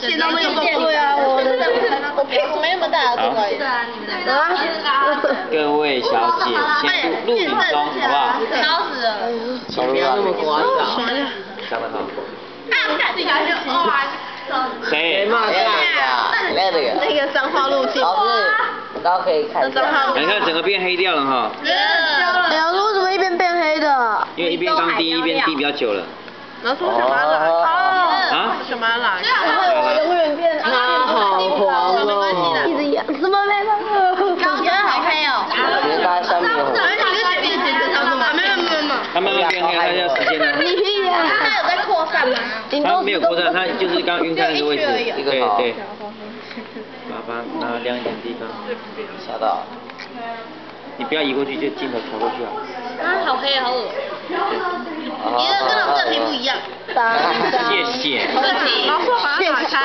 线都没有对啊，我屁股没那么大，对吧？ 各位小姐，先录影中，好不好？ 吵死了！ 不要那么夸张。讲得好。谁？ 那个脏话路径。 老师，大家可以看一下。 你看整个变黑掉了哈。 老师为什么一边变黑的？ 因为一边刚滴，一边滴比较久了。 老师，我想把它拉。 啊？ 想把它拉。我永远变。它好黄哦。一直痒，怎么没办法？刚刚好黑哦。 大家下面有。 它慢慢变黑，它要时间的。 你屁呀！它有在扩散吗？ 它没有扩散，它就是刚晕开那个位置。 这个好。 对。把它亮一点地方。 吓到。 你不要移过去，就镜头调过去啊。 啊，好黑，好恶。你的跟我这皮不一样。 谢谢。 老师，把它打开。